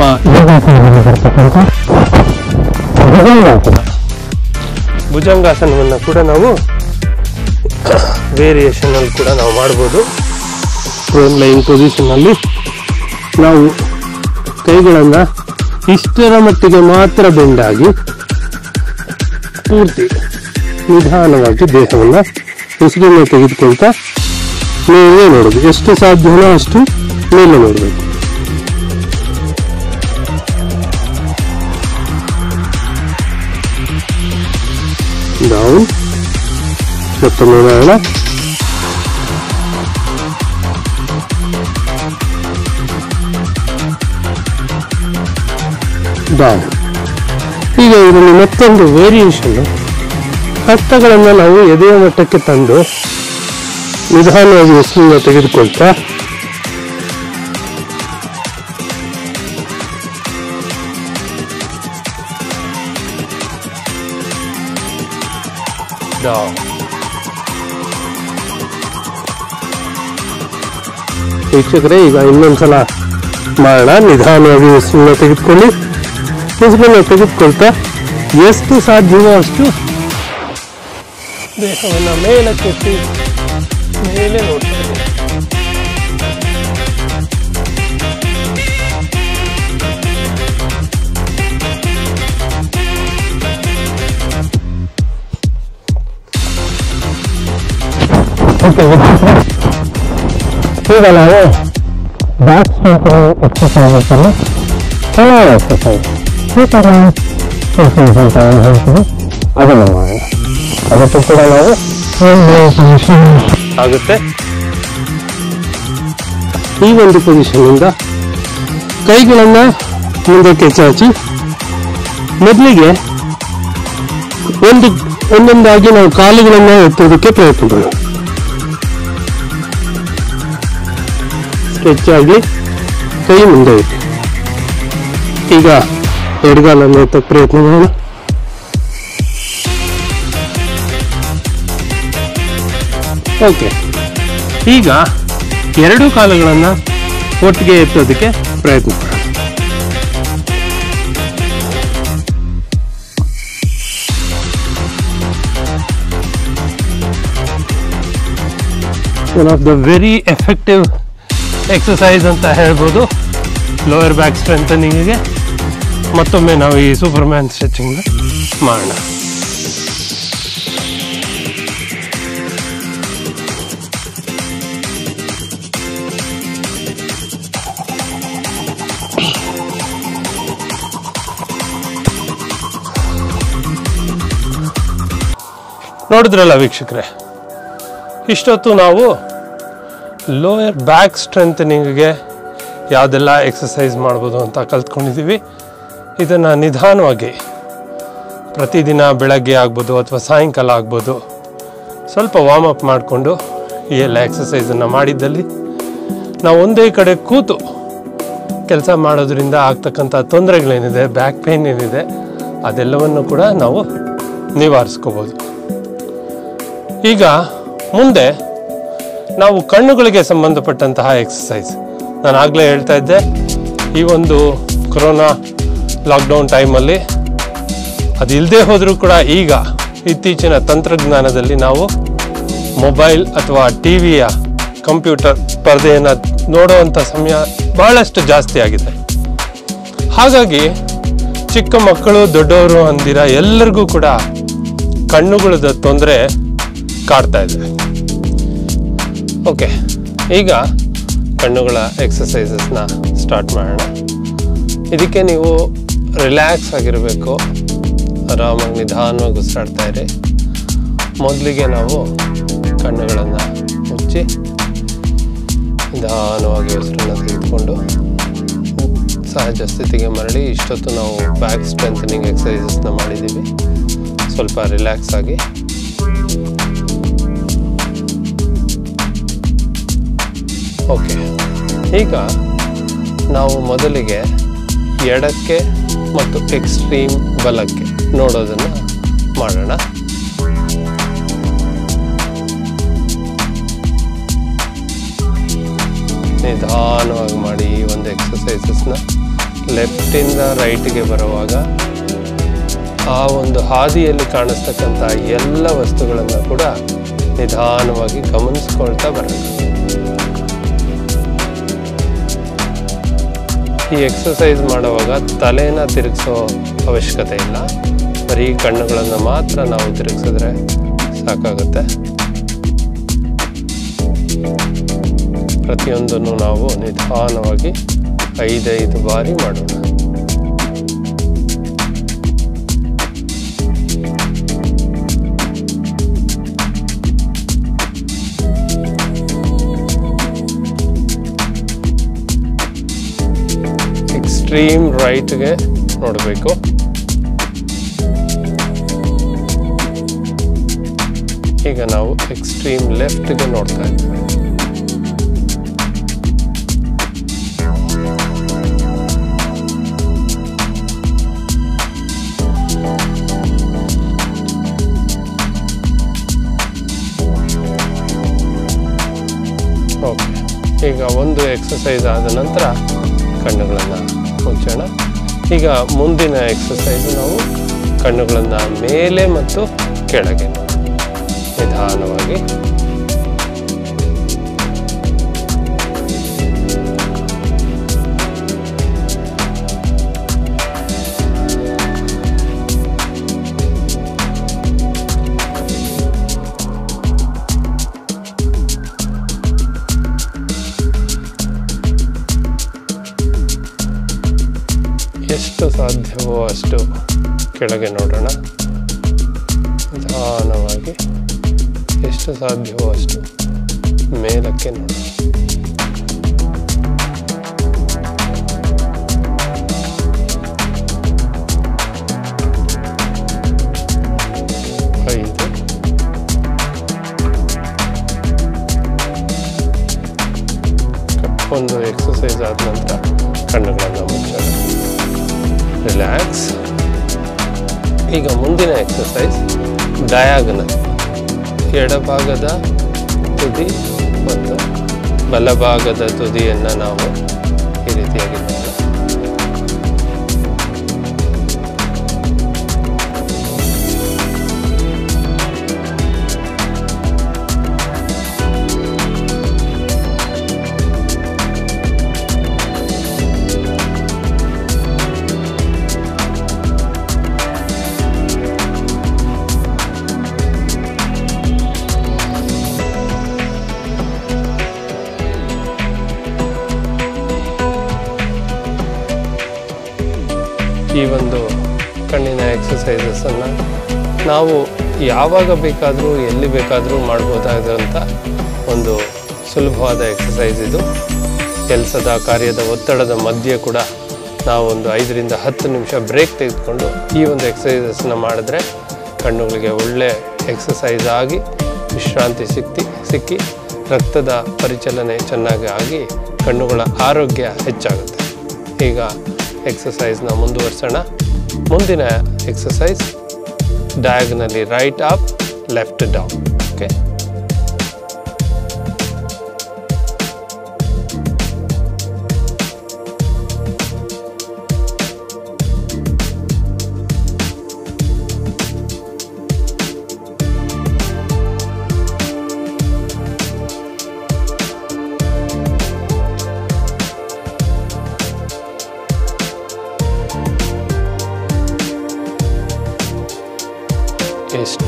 ಭುಜಂಗಾಸನವನ್ನು ಕೂಡ ನಾವು ವೇರಿಯೇಷನ್ ಅಲ್ಲಿ ಕೂಡ ನಾವು ಮಾಡ್ಬೋದು. ಪ್ರೋನ್ ಲೈನ್ ಪೊಸಿಷನ್ನಲ್ಲಿ ನಾವು ಕೈಗಳನ್ನು ಇಷ್ಟರ ಮಟ್ಟಿಗೆ ಮಾತ್ರ ಬೆಂಡಾಗಿ ಪೂರ್ತಿ ನಿಧಾನವಾಗಿ ದೇಹವನ್ನು ಉಸಿರನ್ನು ತೆಗೆದುಕೊಳ್ತಾ ಮೇಲೆ ನೋಡೋದು. ಎಷ್ಟು ಸಾಧ್ಯವೋ ಅಷ್ಟು ಮೇಲೆ ನೋಡಬೇಕು. ಡೌನ್, ಮತ್ತೊಮ್ಮೆ ಮಾಡೋಣ. ಡೌನ್. ಈಗ ಇದರಲ್ಲಿ ಮತ್ತೊಂದು ವೇರಿಯೇಷನ್, ಹಸ್ತಗಳನ್ನು ನಾವು ಎದೆಯ ಮಟ್ಟಕ್ಕೆ ತಂದು ನಿಧಾನವಾಗಿ ಉಸಿರನ್ನು ತೆಗೆದುಕೊಳ್ತಾ ವೀಕ್ಷಕರೇ, ಈಗ ಇನ್ನೊಂದ್ಸಲ ಮಾಡೋಣ. ನಿಧಾನವಾಗಿ ಉಸಿರನ್ನು ತೆಗೆದುಕೊಳ್ಳಿ. ಉಸಿರನ್ನು ತೆಗೆದುಕೊಳ್ತಾ ಎಷ್ಟು ಸಾಧ್ಯವೋ ಅಷ್ಟು ದೇಹವನ್ನು ಮೇಲಕ್ಕೆತ್ತಿ ಮೇಲೆ ನೋಡ್ತಾ ಇದ್ದೀವಿ. ಈಗ ನಾವು ಬ್ಯಾಕ್ ಸ್ಟ್ರೆಂಥನಿಂಗ್ ಎಕ್ಸಸೈಸಸ್ ಅನ್ನು ಚೆನ್ನಾಗಿ ಎಕ್ಸಸೈಸ್ ಈ ಥರ ಎಕ್ಸಸೈಸ್ ಅಂತ ಹೇಳ್ತೀವಿ, ಅದನ್ನು ಮಾಡೋಣ. ಅದಕ್ಕೂ ಕೂಡ ನಾವು ಆಗುತ್ತೆ. ಈ ಒಂದು ಪೊಸಿಷನ್ನಿಂದ ಕೈಗಳನ್ನು ಮುಂದಕ್ಕೆ ಚಾಚಿ ಮೊದಲಿಗೆ ಒಂದೊಂದಾಗಿ ನಾವು ಕಾಲುಗಳನ್ನು ಎತ್ತೋದಕ್ಕೆ ಪ್ರಯತ್ನ ಮಾಡೋಣ. ಸ್ಟ್ರೆಚ್ ಆಗಿ ಕೈ ಮುಂದೆ ಇಟ್ಟು ಈಗ ಎಡಗಾಲನ್ನು ಎತ್ತಕ್ಕೆ ಪ್ರಯತ್ನ ಮಾಡೋಣ. ಓಕೆ, ಈಗ ಎರಡು ಕಾಲುಗಳನ್ನು ಒಟ್ಟಿಗೆ ಎತ್ತೋದಕ್ಕೆ ಪ್ರಯತ್ನ ಮಾಡೋಣ. One of the very effective exercise ಅಂತ ಹೇಳ್ಬೋದು ಲೋಯರ್ ಬ್ಯಾಕ್ ಸ್ಟ್ರೆಂಥನಿಂಗಿಗೆ. ಮತ್ತೊಮ್ಮೆ ನಾವು ಈ ಸೂಪರ್ಮ್ಯಾನ್ ಸ್ಟ್ರೆಚಿಂಗ್ನ ಮಾಡೋಣ. ನೋಡಿದ್ರಲ್ಲ ವೀಕ್ಷಕರೇ, ಇಷ್ಟೊತ್ತು ನಾವು ಲೋಯರ್ ಬ್ಯಾಕ್ ಸ್ಟ್ರೆಂಥನಿಂಗ್ಗೆ ಯಾವುದೆಲ್ಲ ಎಕ್ಸಸೈಸ್ ಮಾಡ್ಬೋದು ಅಂತ ಕಲ್ತ್ಕೊಂಡಿದ್ದೀವಿ. ಇದನ್ನು ನಿಧಾನವಾಗಿ ಪ್ರತಿದಿನ ಬೆಳಗ್ಗೆ ಆಗ್ಬೋದು ಅಥವಾ ಸಾಯಂಕಾಲ ಆಗ್ಬೋದು ಸ್ವಲ್ಪ ವಾರ್ಮ್ ಅಪ್ ಮಾಡಿಕೊಂಡು ಈ ಎಲ್ಲ ಎಕ್ಸಸೈಸನ್ನು ಮಾಡಿದ್ದಲ್ಲಿ ನಾವು ಒಂದೇ ಕಡೆ ಕೂತು ಕೆಲಸ ಮಾಡೋದ್ರಿಂದ ಆಗ್ತಕ್ಕಂಥ ತೊಂದರೆಗಳೇನಿದೆ, ಬ್ಯಾಕ್ ಪೇನ್ ಏನಿದೆ, ಅದೆಲ್ಲವನ್ನು ಕೂಡ ನಾವು ನಿವಾರಿಸ್ಕೋಬೋದು. ಈಗ ಮುಂದೆ ನಾವು ಕಣ್ಣುಗಳಿಗೆ ಸಂಬಂಧಪಟ್ಟಂತಹ ಎಕ್ಸಸೈಸ್, ನಾನು ಆಗಲೇ ಹೇಳ್ತಾ ಇದ್ದೆ, ಈ ಒಂದು ಕೊರೋನಾ ಲಾಕ್ಡೌನ್ ಟೈಮಲ್ಲಿ ಅದಿಲ್ಲದೆ ಹೋದರೂ ಕೂಡ ಈಗ ಇತ್ತೀಚಿನ ತಂತ್ರಜ್ಞಾನದಲ್ಲಿ ನಾವು ಮೊಬೈಲ್ ಅಥವಾ ಟಿ ವಿಯ ಕಂಪ್ಯೂಟರ್ ಪರದೆಯನ್ನು ನೋಡುವಂಥ ಸಮಯ ಬಹಳಷ್ಟು ಜಾಸ್ತಿ ಆಗಿದೆ. ಹಾಗಾಗಿ ಚಿಕ್ಕ ಮಕ್ಕಳು ದೊಡ್ಡವರು ಅಂದಿರ ಎಲ್ಲರಿಗೂ ಕೂಡ ಕಣ್ಣುಗಳದ ತೊಂದರೆ ಕಾಡ್ತಾ ಇದೆ. ಓಕೆ, ಈಗ ಕಣ್ಣುಗಳ ಎಕ್ಸಸೈಸಸ್ನ ಸ್ಟಾರ್ಟ್ ಮಾಡೋಣ. ಇದಕ್ಕೆ ನೀವು ರಿಲ್ಯಾಕ್ಸ್ ಆಗಿರಬೇಕು, ಆರಾಮಾಗಿ ನಿಧಾನವಾಗಿ ಉಸಿರಾಡ್ತಾ ಇರಿ. ಮೊದಲಿಗೆ ನಾವು ಕಣ್ಣುಗಳನ್ನು ಮುಚ್ಚಿ ನಿಧಾನವಾಗಿ ಉಸಿರನ್ನು ತೆಗೆದುಕೊಂಡು ಸಹಜ ಸ್ಥಿತಿಗೆ ಮರಳಿ. ಇಷ್ಟೊತ್ತು ನಾವು ಬ್ಯಾಕ್ ಸ್ಟ್ರೆಂಥನಿಂಗ್ ಎಕ್ಸಸೈಸಸ್ನ ಮಾಡಿದ್ದೀವಿ. ಸ್ವಲ್ಪ ರಿಲ್ಯಾಕ್ಸ್ ಆಗಿ ಓಕೆ. ಈಗ ನಾವು ಮೊದಲಿಗೆ ಎಡಕ್ಕೆ ಮತ್ತು ಎಕ್ಸ್ಟ್ರೀಮ್ ಬಲಕ್ಕೆ ನೋಡೋದನ್ನು ಮಾಡೋಣ. ನಿಧಾನವಾಗಿ ಮಾಡಿ ಈ ಒಂದು ಎಕ್ಸಸೈಸಸ್ನ. ಲೆಫ್ಟಿಂದ ರೈಟ್ಗೆ ಬರುವಾಗ ಆ ಒಂದು ಹಾದಿಯಲ್ಲಿ ಕಾಣಿಸ್ತಕ್ಕಂಥ ಎಲ್ಲ ವಸ್ತುಗಳನ್ನು ಕೂಡ ನಿಧಾನವಾಗಿ ಗಮನಿಸ್ಕೊಳ್ತಾ ಬರೋಣ. ಈ ಎಕ್ಸಸೈಸ್ ಮಾಡುವಾಗ ತಲೆನ ತಿರುಗಿಸೋ ಅವಶ್ಯಕತೆ ಇಲ್ಲ, ಬರೀ ಕಣ್ಣುಗಳನ್ನು ಮಾತ್ರ ನಾವು ತಿರುಗಿಸಿದ್ರೆ ಸಾಕಾಗುತ್ತೆ. ಪ್ರತಿಯೊಂದನ್ನು ನಾವು ನಿಧಾನವಾಗಿ 5 ಬಾರಿ ಮಾಡೋಣ. ಎಕ್ಸ್ಟ್ರೀಮ್ ರೈಟ್ಗೆ ನೋಡಬೇಕು. ಈಗ ನಾವು ಎಕ್ಸ್ಟ್ರೀಮ್ ಲೆಫ್ಟ್ಗೆ ನೋಡ್ತಾ ಇದ್ದೇವೆ. ಓಕೆ, ಈಗ ಒಂದು ಎಕ್ಸಸೈಸ್ ಆದ ನಂತರ ಕಣ್ಣುಗಳನ್ನು ಮುಚ್ಚೋಣ. ಈಗ ಮುಂದಿನ ಎಕ್ಸಸೈಸ್ ನಾವು ಕಣ್ಣುಗಳನ್ನು ಮೇಲೆ ಮತ್ತು ಕೆಳಗೆ ನಿಧಾನವಾಗಿ ಎಷ್ಟು ಸಾಧ್ಯವೋ ಅಷ್ಟು ಕೆಳಗೆ ನೋಡೋಣ. ನಿಧಾನವಾಗಿ ಎಷ್ಟು ಸಾಧ್ಯವೋ ಅಷ್ಟು ಮೇಲಕ್ಕೆ ನೋಡೋಣ. ಒಂದು ಎಕ್ಸಸೈಸ್ ಆದ ನಂತರ ಕಣ್ಣುಗಳನ್ನು ಮುಚ್ಚೋಣ. ರಿಲ್ಯಾಕ್ಸ್. ಈಗ ಮುಂದಿನ ಎಕ್ಸಸೈಸ್ ಡಯಾಗನಲ್. ಎಡಭಾಗದ ತುದಿ ಮತ್ತು ಬಲಭಾಗದ ತುದಿಯನ್ನು ನಾವು ಈ ರೀತಿಯಾಗಿ ನೋಡೋಣ. ಈ ಒಂದು ಕಣ್ಣಿನ ಎಕ್ಸಸೈಸಸನ್ನು ನಾವು ಯಾವಾಗ ಬೇಕಾದರೂ ಎಲ್ಲಿ ಬೇಕಾದರೂ ಮಾಡ್ಬೋದಾದಂಥ ಒಂದು ಸುಲಭವಾದ ಎಕ್ಸಸೈಸ್ ಇದು. ಕೆಲಸದ ಕಾರ್ಯದ ಒತ್ತಡದ ಮಧ್ಯೆ ಕೂಡ ನಾವು ಒಂದು 5 ರಿಂದ 10 ನಿಮಿಷ ಬ್ರೇಕ್ ತೆಗೆದುಕೊಂಡು ಈ ಒಂದು ಎಕ್ಸಸೈಸನ್ನು ಮಾಡಿದ್ರೆ ಕಣ್ಣುಗಳಿಗೆ ಒಳ್ಳೆ ಎಕ್ಸಸೈಸ್ ಆಗಿ ವಿಶ್ರಾಂತಿ ಸಿಕ್ಕಿ ರಕ್ತದ ಪರಿಚಲನೆ ಚೆನ್ನಾಗಿ ಆಗಿ ಕಣ್ಣುಗಳ ಆರೋಗ್ಯ ಹೆಚ್ಚಾಗುತ್ತೆ. ಈಗ ಎಕ್ಸಸೈಸ್ನ ಮುಂದುವರಿಸೋಣ. ಮುಂದಿನ exercise diagonally right up left down. Okay,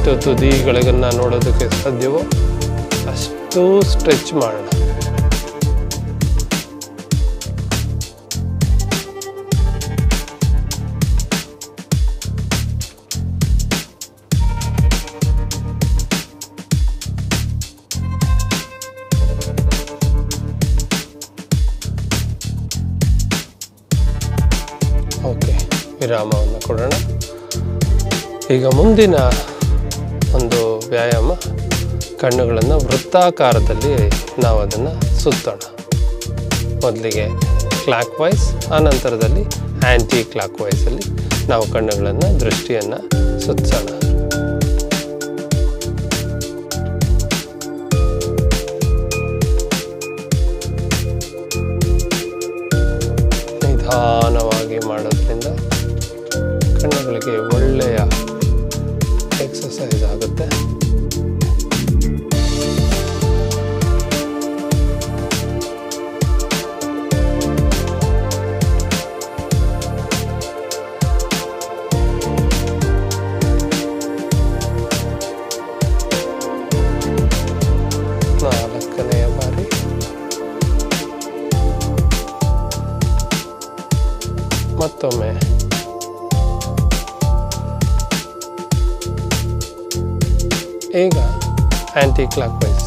ಎಷ್ಟು ತುದಿಗಳಿಗನ್ನ ನೋಡೋದಕ್ಕೆ ಸಾಧ್ಯವೋ ಅಷ್ಟು ಸ್ಟ್ರೆಚ್ ಮಾಡೋಣ. ಓಕೆ, ವಿರಾಮವನ್ನು ಕೊಡೋಣ. ಈಗ ಮುಂದಿನ ಒಂದು ವ್ಯಾಯಾಮ, ಕಣ್ಣುಗಳನ್ನು ವೃತ್ತಾಕಾರದಲ್ಲಿ ನಾವು ಅದನ್ನು ಸುತ್ತೋಣ. ಮೊದಲಿಗೆ ಕ್ಲಾಕ್ ವೈಸ್, ಆನಂತರದಲ್ಲಿ ಆ್ಯಂಟಿ ಕ್ಲಾಕ್ ವೈಸಲ್ಲಿ ನಾವು ಕಣ್ಣುಗಳನ್ನು ದೃಷ್ಟಿಯನ್ನು ಸುತ್ತಿಸೋಣ. ನಿಧಾನವಾಗಿ ಮಾಡೋದ್ರಿಂದ ಕಣ್ಣುಗಳಿಗೆ ಒಳ್ಳೆಯ ಎಕ್ಸಸೈಸ್ ಆಗುತ್ತೆ. ನಾಲ್ಕನೆಯ ಬಾರಿ. ಮತ್ತೊಮ್ಮೆ. ಈಗ ಆ್ಯಂಟಿ ಕ್ಲಾಕ್ ವೈಸ್.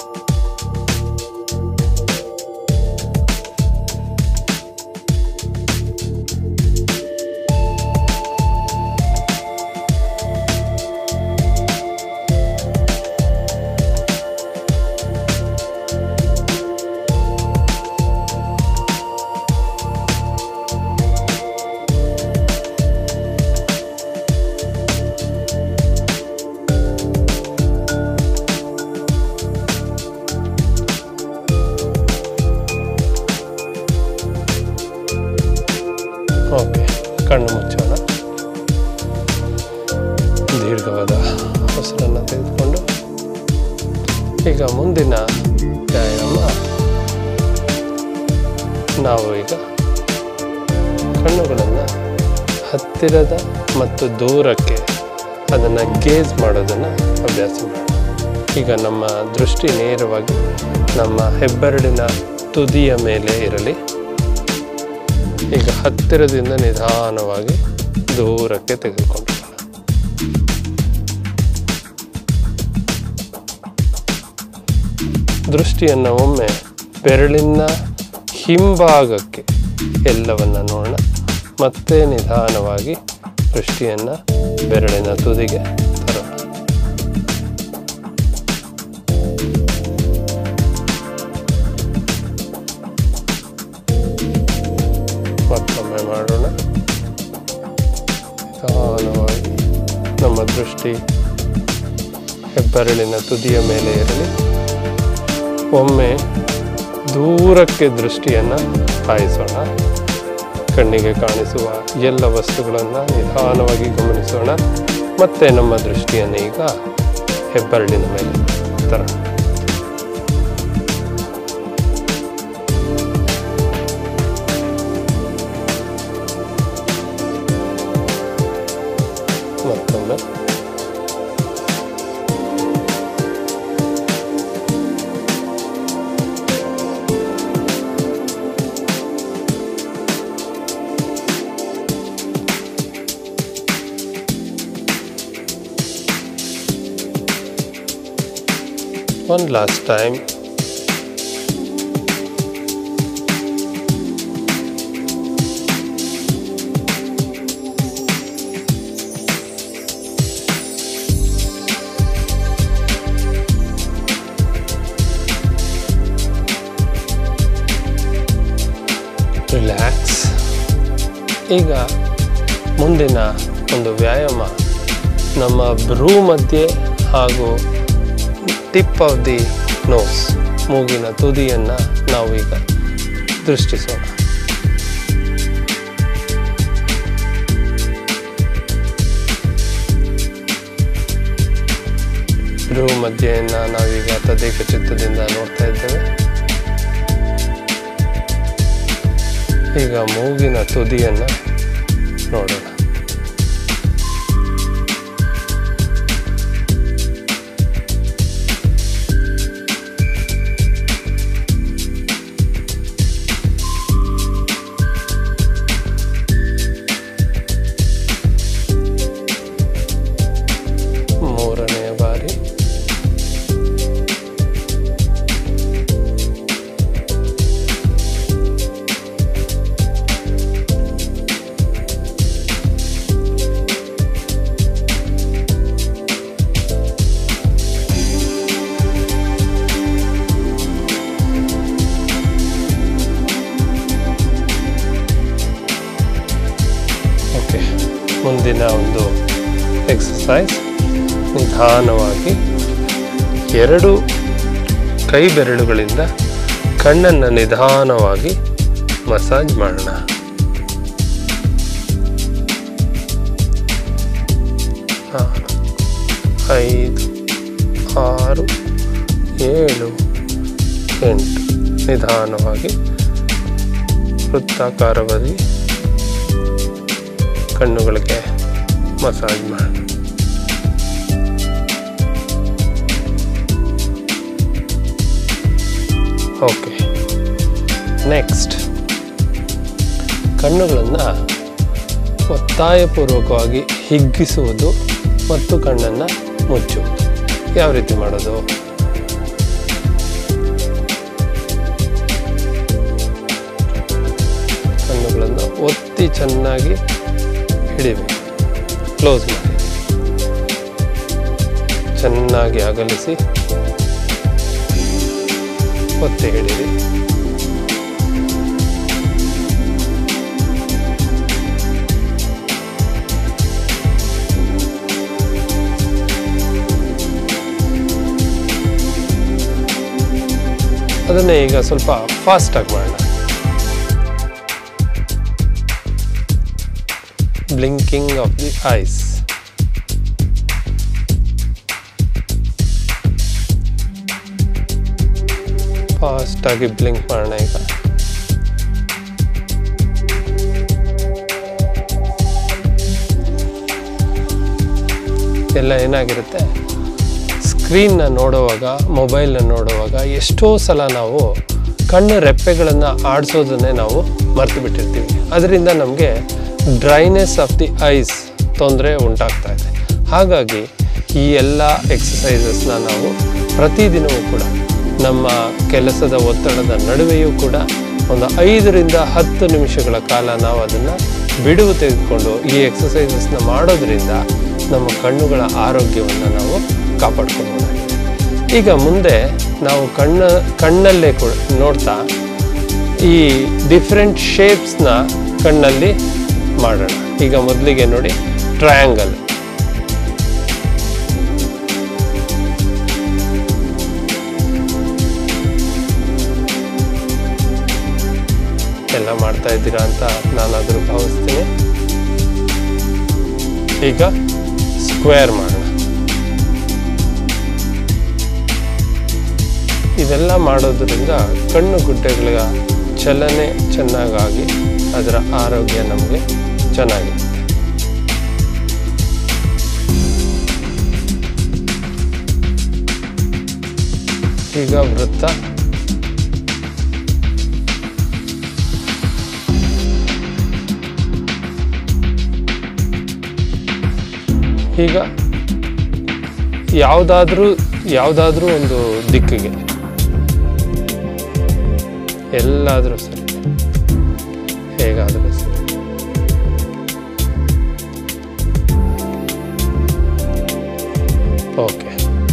ಓಕೆ, ಕಣ್ಣು ಮುಚ್ಚೋಣ. ದೀರ್ಘವಾದ ಉಸಿರನ್ನು ತೆಗೆದುಕೊಂಡು ಈಗ ಮುಂದಿನ ವ್ಯಾಯಾಮ, ನಾವು ಈಗ ಕಣ್ಣುಗಳನ್ನು ಹತ್ತಿರದ ಮತ್ತು ದೂರಕ್ಕೆ ಅದನ್ನು ಗೇಜ್ ಮಾಡೋದನ್ನು ಅಭ್ಯಾಸ ಮಾಡೋಣ. ಈಗ ನಮ್ಮ ದೃಷ್ಟಿ ನೇರವಾಗಿ ನಮ್ಮ ಹೆಬ್ಬೆರಳಿನ ತುದಿಯ ಮೇಲೆ ಇರಲಿ. ಈಗ ಹತ್ತಿರದಿಂದ ನಿಧಾನವಾಗಿ ದೂರಕ್ಕೆ ತೆಗೆದುಕೊಂಡು ದೃಷ್ಟಿಯನ್ನು ಒಮ್ಮೆ ಬೆರಳಿನ ಹಿಂಭಾಗಕ್ಕೆ ಎಲ್ಲವನ್ನ ನೋಡೋಣ. ಮತ್ತೆ ನಿಧಾನವಾಗಿ ದೃಷ್ಟಿಯನ್ನು ಬೆರಳಿನ ತುದಿಗೆ ತರೋಣ. ಮತ್ತೊಮ್ಮೆ ಮಾಡೋಣ. ನಿಧಾನವಾಗಿ ನಮ್ಮ ದೃಷ್ಟಿ ಹೆಬ್ಬೆರಳಿನ ತುದಿಯ ಮೇಲೆ ಇರಲಿ. ಒಮ್ಮೆ ದೂರಕ್ಕೆ ದೃಷ್ಟಿಯನ್ನು ಹಾಯಿಸೋಣ. ಕಣ್ಣಿಗೆ ಕಾಣಿಸುವ ಎಲ್ಲ ವಸ್ತುಗಳನ್ನು ನಿಧಾನವಾಗಿ ಗಮನಿಸೋಣ. ಮತ್ತೆ ನಮ್ಮ ದೃಷ್ಟಿಯನ್ನು ಈಗ ಹೆಬ್ಬೆರಳಿನ ಮೇಲೆ ತರೋಣ. ಮತ್ತೊಮ್ಮೆ one last time. ರಿಲ್ಯಾಕ್ಸ್. ಈಗ ಮುಂದಿನ ಒಂದು ವ್ಯಾಯಾಮ, ನಮ್ಮ ಬ್ರೂ ಮಧ್ಯೆ ಹಾಗೂ ಟಿಪ್ ಆಫ್ ದಿ ನೋಸ್, ಮೂಗಿನ ತುದಿಯನ್ನು ನಾವು ಈಗ ದೃಷ್ಟಿಸೋಣ. ಬ್ರೂ ಮಧ್ಯೆಯನ್ನು ನಾವೀಗ ತದೇಕ ಚಿತ್ತದಿಂದ ನೋಡ್ತಾ ಇದ್ದೇವೆ. ಈಗ ಮೂಗಿನ ತುದಿಯನ್ನು ನೋಡೋಣ. ಮುಂದಿನ ಒಂದು ಎಕ್ಸಸೈಸ್, ನಿಧಾನವಾಗಿ 2 ಕೈ ಬೆರಳುಗಳಿಂದ ಕಣ್ಣನ್ನು ನಿಧಾನವಾಗಿ ಮಸಾಜ್ ಮಾಡೋಣ. 5, 6, 7, 8 ನಿಧಾನವಾಗಿ ವೃತ್ತಾಕಾರವಾಗಿ ಕಣ್ಣುಗಳಿಗೆ ಮಸಾಜ್ ಮಾಡೋಣ. ಓಕೆ, ನೆಕ್ಸ್ಟ್ ಕಣ್ಣುಗಳನ್ನು ಒತ್ತಾಯಪೂರ್ವಕವಾಗಿ ಹಿಗ್ಗಿಸುವುದು ಮತ್ತು ಕಣ್ಣನ್ನು ಮುಚ್ಚುವುದು. ಯಾವ ರೀತಿ ಮಾಡೋದು? ಕಣ್ಣುಗಳನ್ನು ಒತ್ತಿ ಚೆನ್ನಾಗಿ ಹಿಡಿಬೇಕು, ಕ್ಲೋಸ್ ಮಾಡಿ, ಚೆನ್ನಾಗಿ ಅಗಲಿಸಿ ಒತ್ತಿ ಹಿಡಿರಿ. ಅದನ್ನೇ ಈಗ ಸ್ವಲ್ಪ ಫಾಸ್ಟಾಗಿ ಮಾಡೋಣ. Blinking of the eyes. ಫಾಸ್ಟಾಗಿ ಬ್ಲಿಂಕ್ ಮಾಡೋಣ ಈಗ. ಎಲ್ಲ ಏನಾಗಿರುತ್ತೆ, ಸ್ಕ್ರೀನ್ನ ನೋಡುವಾಗ, ಮೊಬೈಲ್ನ ನೋಡುವಾಗ ಎಷ್ಟೋ ಸಲ ನಾವು ಕಣ್ಣು ರೆಪ್ಪೆಗಳನ್ನು ಆಡಿಸೋದನ್ನೇ ನಾವು ಮರೆತು ಬಿಟ್ಟಿರ್ತೀವಿ. ಅದರಿಂದ ನಮಗೆ ಡ್ರೈನೆಸ್ ಆಫ್ ದಿ ಐಸ್ ತೊಂದರೆ ಉಂಟಾಗ್ತಾ ಇದೆ. ಹಾಗಾಗಿ ಈ ಎಲ್ಲ ಎಕ್ಸಸೈಸಸ್ನ ನಾವು ಪ್ರತಿದಿನವೂ ಕೂಡ ನಮ್ಮ ಕೆಲಸದ ಒತ್ತಡದ ನಡುವೆಯೂ ಕೂಡ ಒಂದು 5 ರಿಂದ 10 ನಿಮಿಷಗಳ ಕಾಲ ನಾವು ಅದನ್ನು ಬಿಡುವು ತೆಗೆದುಕೊಂಡು ಈ ಎಕ್ಸಸೈಸಸ್ನ ಮಾಡೋದ್ರಿಂದ ನಮ್ಮ ಕಣ್ಣುಗಳ ಆರೋಗ್ಯವನ್ನು ನಾವು ಕಾಪಾಡ್ಕೊಳ್ಬೋದಾಗಿದೆ. ಈಗ ಮುಂದೆ ನಾವು ಕಣ್ಣಲ್ಲೇ ಕೂಡ ನೋಡ್ತಾ ಈ ಡಿಫ್ರೆಂಟ್ ಶೇಪ್ಸ್ನ ಕಣ್ಣಲ್ಲಿ ಮಾಡೋಣ. ಈಗ ಮೊದಲಿಗೆ ನೋಡಿ, ಟ್ರಯಾಂಗಲ್. ಎಲ್ಲ ಮಾಡ್ತಾ ಇದ್ದೀರಾ ಅಂತ ನಾನಾದರೂ ಭಾವಿಸ್ತೀನಿ. ಈಗ ಸ್ಕ್ವೇರ್ ಮಾಡೋಣ. ಇದೆಲ್ಲ ಮಾಡೋದ್ರಿಂದ ಕಣ್ಣು ಗುಡ್ಡೆಗಳ ಚಲನೆ ಚೆನ್ನಾಗಾಗಿ ಅದರ ಆರೋಗ್ಯ ನಮಗೆ ಚೆನ್ನಾಗಿರುತ್ತೆ. ಈಗ ವೃತ್ತ. ಈಗ ಯಾವುದಾದ್ರೂ ಒಂದು ದಿಕ್ಕಿಗೆ, ಎಲ್ಲಾದರೂ ಸರಿ, ಹೇಗಾದರೂ ಸರಿ. ಓಕೆ,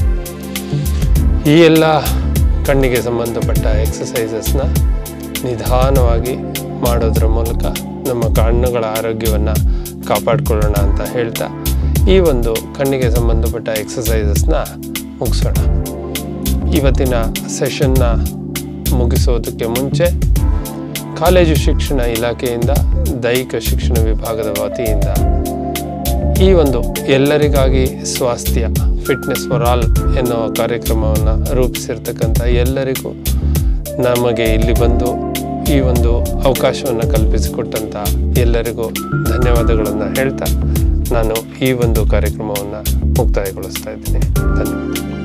ಈ ಎಲ್ಲ ಕಣ್ಣಿಗೆ ಸಂಬಂಧಪಟ್ಟ ಎಕ್ಸಸೈಸಸ್ನ ನಿಧಾನವಾಗಿ ಮಾಡೋದ್ರ ಮೂಲಕ ನಮ್ಮ ಕಣ್ಣುಗಳ ಆರೋಗ್ಯವನ್ನು ಕಾಪಾಡಿಕೊಳ್ಳೋಣ ಅಂತ ಹೇಳ್ತಾ ಈ ಒಂದು ಕಣ್ಣಿಗೆ ಸಂಬಂಧಪಟ್ಟ ಎಕ್ಸಸೈಸಸ್ನ ಮುಗಿಸೋಣ. ಇವತ್ತಿನ ಸೆಷನ್ನ ಮುಗಿಸೋದಕ್ಕೆ ಮುಂಚೆ ಕಾಲೇಜು ಶಿಕ್ಷಣ ಇಲಾಖೆಯಿಂದ ದೈಹಿಕ ಶಿಕ್ಷಣ ವಿಭಾಗದ ವತಿಯಿಂದ ಈ ಒಂದು ಎಲ್ಲರಿಗಾಗಿ ಸ್ವಾಸ್ಥ್ಯ, ಫಿಟ್ನೆಸ್ ಫಾರ್ ಆಲ್ ಎನ್ನುವ ಕಾರ್ಯಕ್ರಮವನ್ನು ರೂಪಿಸಿರ್ತಕ್ಕಂಥ ಎಲ್ಲರಿಗೂ, ನಮಗೆ ಇಲ್ಲಿ ಬಂದು ಈ ಒಂದು ಅವಕಾಶವನ್ನು ಕಲ್ಪಿಸಿಕೊಟ್ಟಂಥ ಎಲ್ಲರಿಗೂ ಧನ್ಯವಾದಗಳನ್ನು ಹೇಳ್ತಾ ನಾನು ಈ ಒಂದು ಕಾರ್ಯಕ್ರಮವನ್ನು ಮುಕ್ತಾಯಗೊಳಿಸ್ತಾ ಇದ್ದೀನಿ. ಧನ್ಯವಾದ.